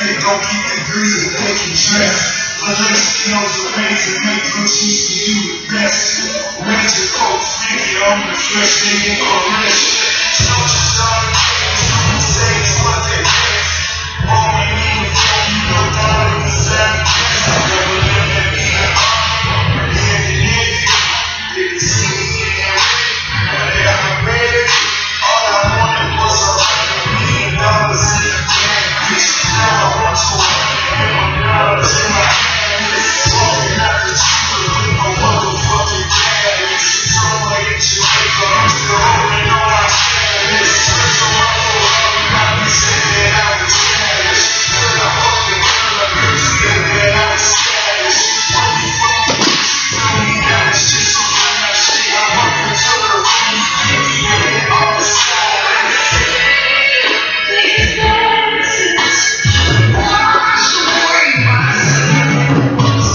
they don't keep the grease and they can dress. Unless you know the ways that make good use to you the best. Winter coats, nigga, on the fresh, nigga, or rich. Soldiers all the things, some say it's what they get. All we need is all you know, all of the savages. Never let that be the army. Nigga, see me in that way, but they got my baby. All I wanted was $100 million in the bank, bitch. Now I want $200 million in my hand. Smoking out the cheaper with no motherfucking gas. Somewhere in Jamaica, I'm still holding on my cash. Switch on my whole everybody said that I was trash. Till I fucking girl, a bitch said that I was trash. When we fucking tell me that it's just some real shit. I'm working till the room, yeah, all the side. Wash away my sins.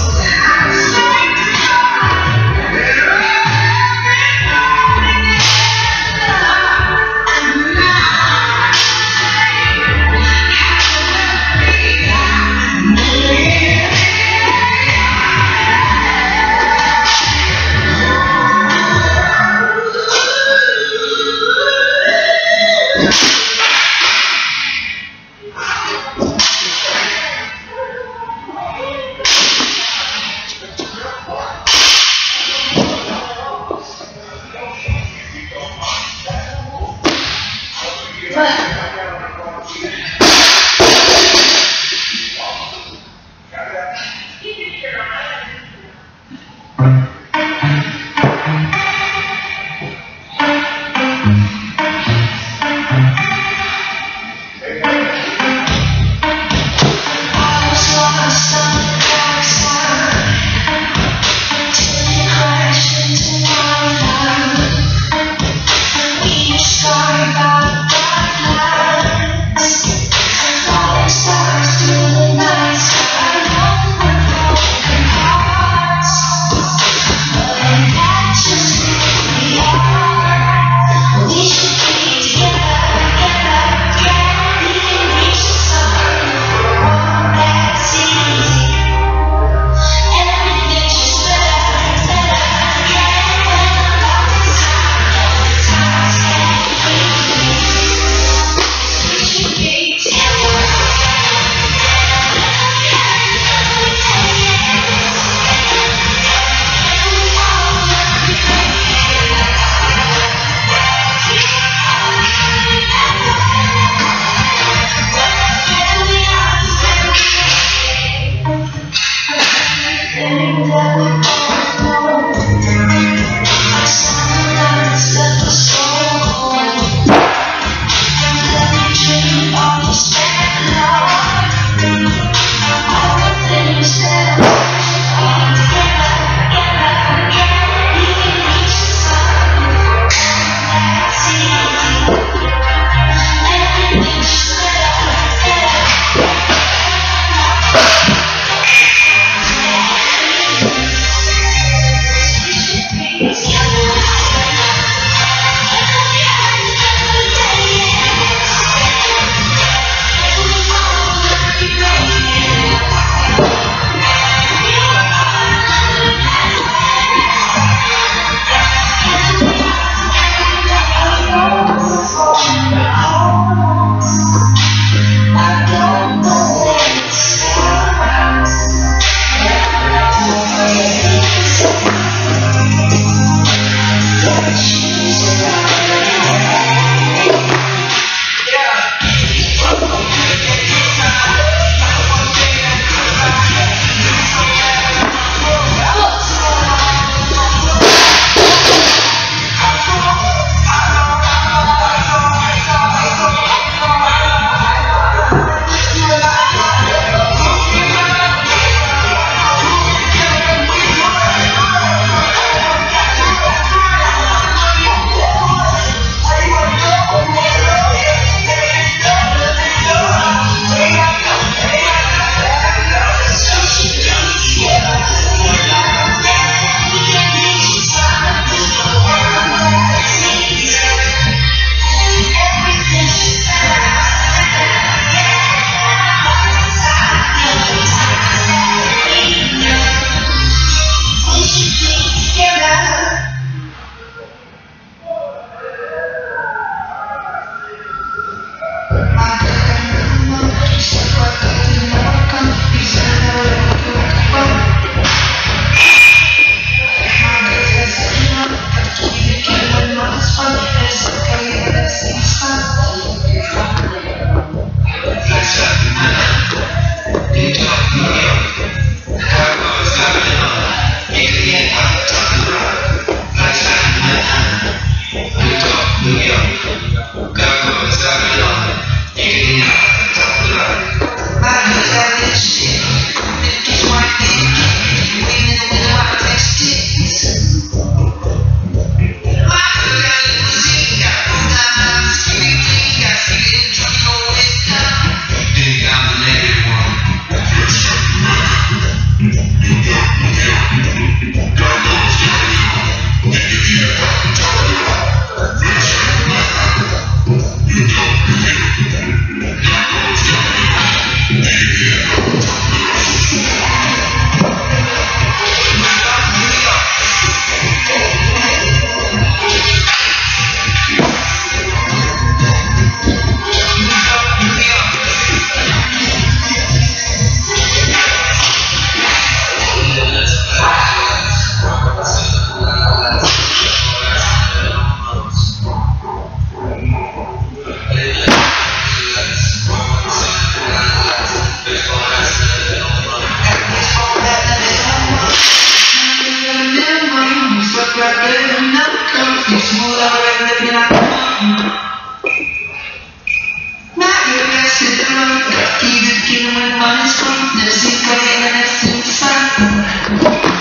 got better than no comes. You smooth already looking at the mountain. Now you're best to the road. Keep it killing when money's from. Never seen coming and never seen the sun.